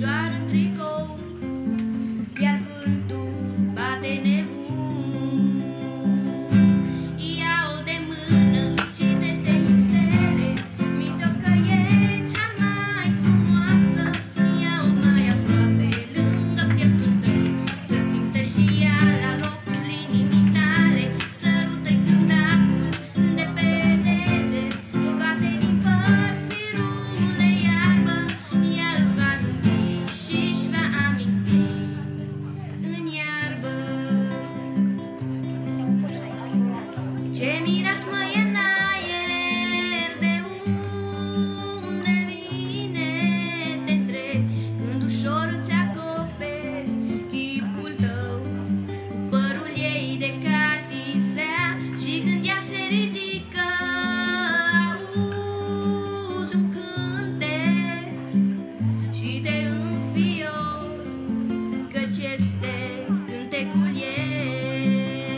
doar în tricou, iar vântul bate nebun. Ia-o de mână, citește în stele, mi-o că e cea mai frumoasă. Ia-o mai aproape, lângă pieptul tău, să simtă și ea la locul inimii tale. Sărută-i cântacul de pe deget, scoate din păr firul de iarbă. Ea îți va zâmbi și-și va aminti în iarbă. Ce mireasmă e în aer, de unde vine, te întreb când ușor îți acoperi chipul tău cu părul ei de catifea. Și când ea se ridică, auzi un cântec și te înfiori, căci este cântecul ei.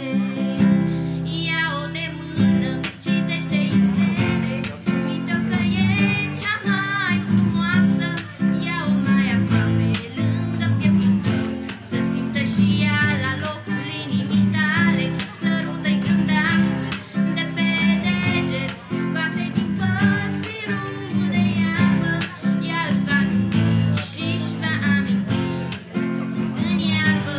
Ia-o de mână, citește în stele, mi-o că e cea mai frumoasă. Ia-o mai aproape, lângă pieptul tău, să simtă și ea la locul inimii tale. Sărută-i cântacul de pe deget, scoate din păr firul de iarbă. Ea îți va zâmbi și-și va aminti în iarbă.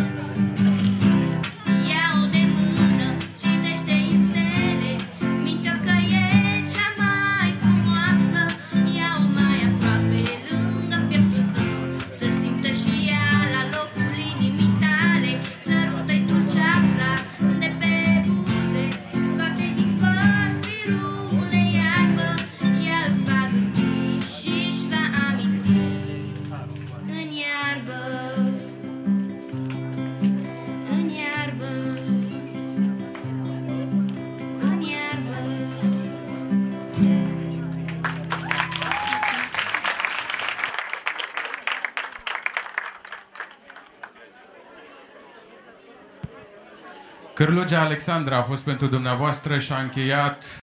Ia-o de mână, citește în stele, mi-o că e cea mai frumoasă. Ia-o mai aproape, lângă pieptul tău, să simtă și ea la locul inimii tale. Sărută-i dulceața de pe buze, scoate din păr firul de iarbă. Ea îți va zâmbi și-și va aminti în iarbă. În iarbă, în iarbă. Cârlugea Alexandra a fost pentru dumneavoastră și a încheiat